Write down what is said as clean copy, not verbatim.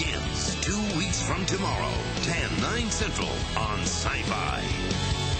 begins 2 weeks from tomorrow, 10, 9 Central on Sci-Fi.